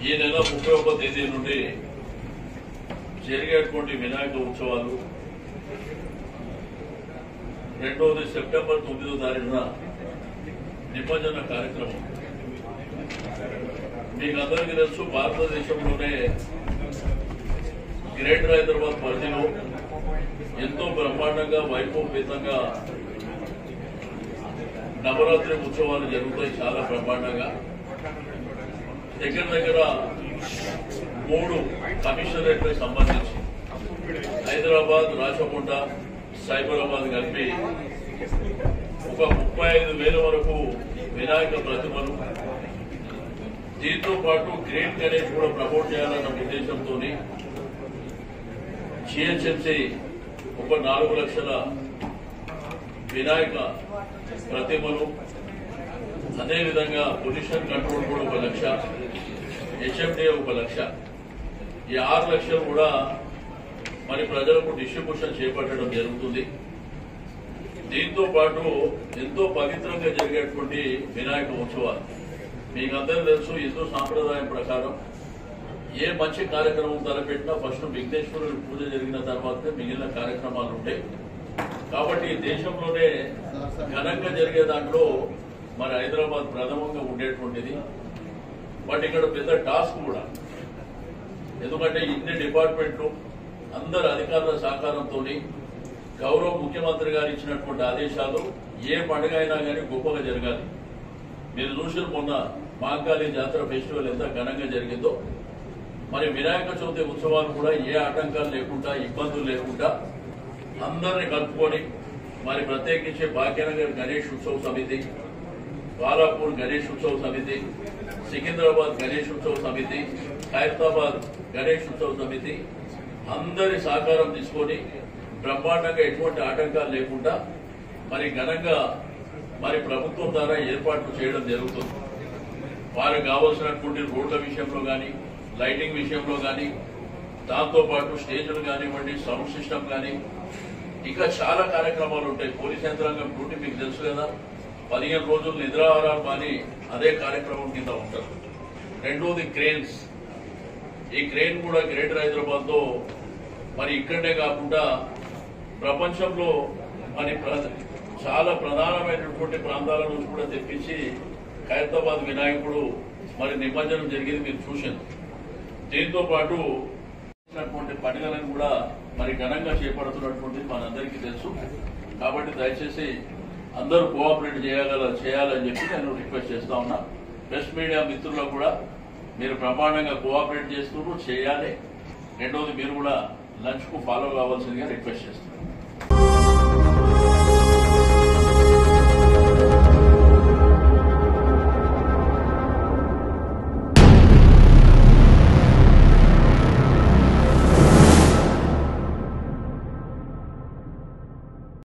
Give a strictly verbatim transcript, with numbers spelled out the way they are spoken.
ఈ నెల ముప్పై ఒక్క తేదీ నుండి జరిగేటువంటి వినాయక ఉత్సవాలు రెండవది సెప్టెంబర్ తొమ్మిదో తారీఖున నిమజ్జన కార్యక్రమం. మీకు అందరికీ తెలుసు, భారతదేశంలోనే గ్రేటర్ హైదరాబాద్ పరిధిలో ఎంతో బ్రహ్మాండంగా వైభవపేతంగా నవరాత్రి ఉత్సవాలు జరుగుతాయి. చాలా బ్రహ్మాండంగా దగ్గర దగ్గర మూడు కమిషనరేట్లకు సంబంధించి హైదరాబాద్, రాచకొండ, సైబరాబాద్ కలిపి ఒక ముప్పై ఐదు వేల వరకు వినాయక ప్రతిమలు, దీంతో పాటు గ్రేట్ గణేష్ కూడా ప్రమోట్ చేయాలన్న ఉద్దేశంతో జిహెచ్ఎంసీ ఒక నాలుగు లక్షల వినాయక ప్రతిమలు, అదేవిధంగా పొల్యూషన్ కంట్రోల్ కూడా ఒక లక్ష, హెచ్ఎండి ఒక లక్ష, ఈ ఆరు లక్షలు కూడా మరి ప్రజలకు డిస్ట్రిబ్యూషన్ చేపట్టడం జరుగుతుంది. దీంతో పాటు ఎంతో పవిత్రంగా జరిగేటువంటి వినాయక ఉత్సవాలు మీకు అందరూ తెలుసు. హిందూ సాంప్రదాయం ప్రకారం ఏ మంచి కార్యక్రమం తలపెట్టినా ఫస్ట్ విఘ్నేశ్వరుడి పూజ జరిగిన తర్వాతే మిగిలిన కార్యక్రమాలు ఉంటాయి. కాబట్టి దేశంలోనే ఘనంగా జరిగే దాంట్లో మరి హైదరాబాద్ ప్రథమంగా ఉండేటువంటిది. బట్ ఇక్కడ పెద్ద టాస్క్ కూడా, ఎందుకంటే ఇన్ని డిపార్ట్మెంట్లు అందరు అధికారుల సహకారంతో గౌరవ ముఖ్యమంత్రి గారు ఇచ్చినటువంటి ఆదేశాలు ఏ పండుగ అయినా కానీ గొప్పగా జరగాలి. మీరు చూసిన మొన్న మాంకాళి జాతర ఫెస్టివల్ ఎంత ఘనంగా జరిగిందో, మరి వినాయక చవితి ఉత్సవాలు కూడా ఏ ఆటంకాలు లేకుండా, ఇబ్బందులు లేకుండా అందరినీ కలుపుకొని మరి ప్రత్యేకించి భాగ్యనగర్ గణేష్ ఉత్సవ సమితి, బాలాపూర్ గణేష్ ఉత్సవ సమితి, సికింద్రాబాద్ గణేష్ ఉత్సవ సమితి, ఖైరతాబాద్ గణేష్ ఉత్సవ సమితి అందరి సహకారం తీసుకొని బ్రహ్మాండంగా ఎటువంటి ఆటంకాలు లేకుండా మరి ఘనంగా మరి ప్రభుత్వం ద్వారా ఏర్పాట్లు చేయడం జరుగుతుంది. వారికి కావాల్సినటువంటి రోడ్ల విషయంలో కానీ, లైటింగ్ విషయంలో కానీ, దాంతోపాటు స్టేజ్లు కానివ్వండి, సౌండ్ సిస్టమ్ కానీ, ఇంకా చాలా కార్యక్రమాలు ఉంటాయి. పోలీస్ యంత్రాంగం డ్యూటీ మీకు తెలుసు కదా, పదిహేను రోజులు నిద్రాహారాలు కానీ అదే కార్యక్రమం కింద ఉంటారు. రెండోది క్రేన్స్. ఈ క్రేన్ కూడా గ్రేటర్ హైదరాబాద్ లో మరి ఇక్కడనే కాకుండా ప్రపంచంలో మరి చాలా ప్రధానమైనటువంటి ప్రాంతాల నుంచి కూడా తెప్పించి ఖైరతాబాద్ వినాయకుడు మరి నిమజ్జనం జరిగింది, మీరు చూశారు. దీంతో పాటు పండుగలను కూడా మరి ఘనంగా చేపడుతున్నటువంటి మనందరికీ తెలుసు. కాబట్టి దయచేసి అందరూ కోఆపరేట్ చేయగల చేయాలని చెప్పి నేను రిక్వెస్ట్ చేస్తా ఉన్నా. ప్రెస్ మీడియా మిత్రులకు కూడా మీరు బ్రహ్మాండంగా కోఆపరేట్ చేస్తూ చేయాలి. రెండోది మీరు కూడా లంచ్ కు ఫాలో కావాల్సిందిగా రిక్వెస్ట్ చేస్తున్నారు.